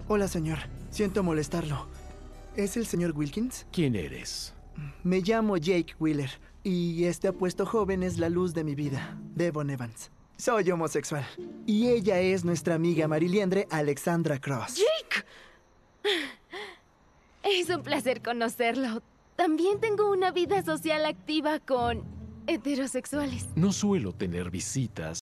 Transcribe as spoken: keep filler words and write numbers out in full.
Hola, señor. Siento molestarlo. ¿Es el señor Wilkins? ¿Quién eres? Me llamo Jake Wheeler. Y este apuesto joven es la luz de mi vida, Devon Evans. Soy homosexual. Y ella es nuestra amiga mariliendre Alexandra Cross. ¡Jake! Es un placer conocerlo. También tengo una vida social activa con heterosexuales. No suelo tener visitas,